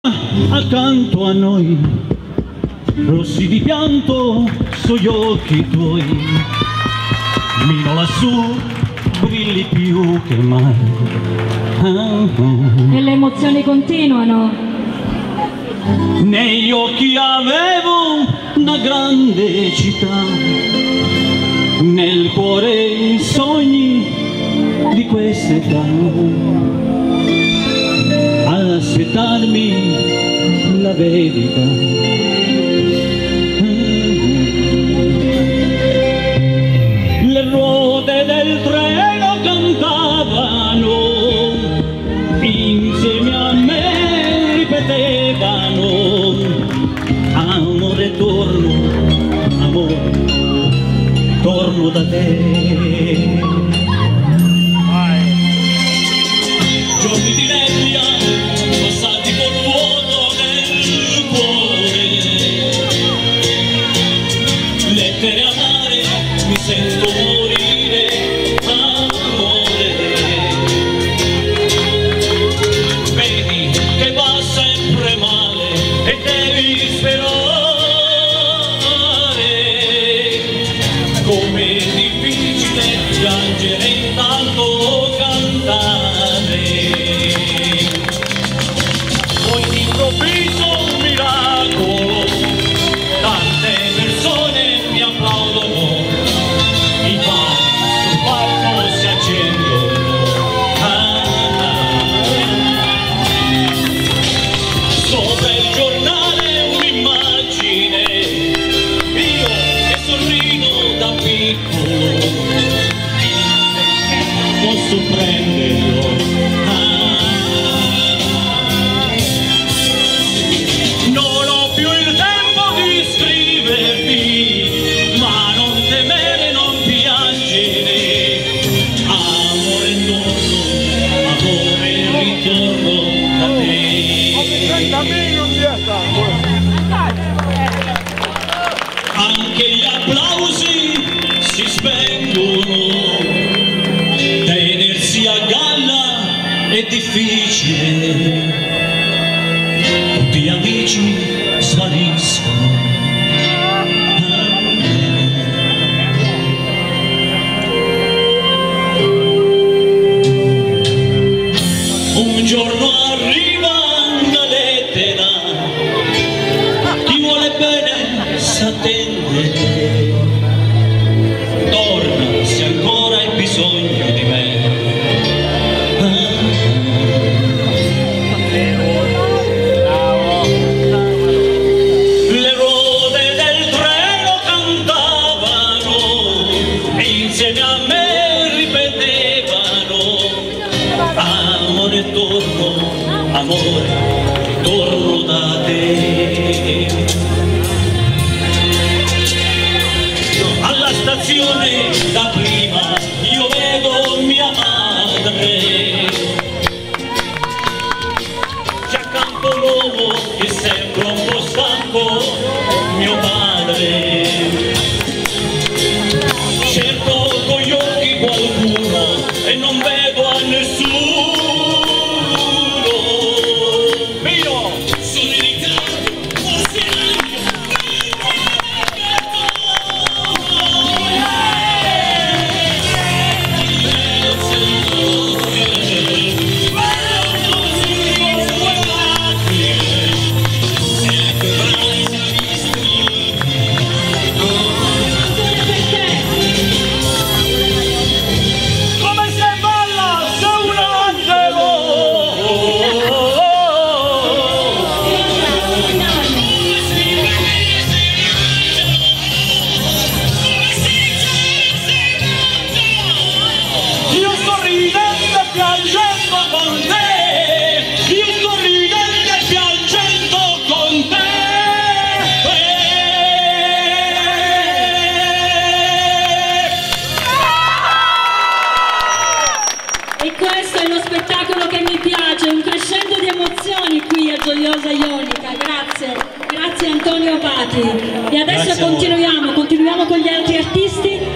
accanto a noi, rossi di pianto sugli occhi tuoi, mino lassù brilli più che mai. E le emozioni continuano. Negli occhi avevo una grande città, nel cuore i sogni di quest'età, ad aspettarmi la verità. Le ruote del treno cantavano, insieme a me ripetevano: amore torno, amore torno da te. Giorni di nebbia passati col vuoto nel cuore, lettere amare mi sento morire, amore. Vedi che va sempre male e devi sperare, com'è difficile piangere intanto cantare. Poi d'improvviso un miracolo, tante persone mi applaudono, i fari sul palco si accendono. Sopra il giornale un'immagine, io che sorrido da piccolo, posso prenderlo. Non ho più il tempo di scriverti, ma non temere, non piangere. Amore torno, amore ritorno da te. Anche gli applausi si spengono, tenersi a galla è difficile, tutti gli amici spariscono. Un giorno arriva una lettera, chi vuole bene s'attende, torna se ancora hai bisogno di me. Le ruote del treno cantavano e insieme a me ripetevano: amore torno, amore torno da te. Alla stazione da prima io vedo mia madre, c'è accanto l'uomo che sembra un po' stanco, mio padre. Cerco con gli occhi qualcuno e non vedo a nessuno. Mio, sono in ritardo, forse Gioiosa Ionica. Grazie Antonio Abati. E adesso continuiamo con gli altri artisti.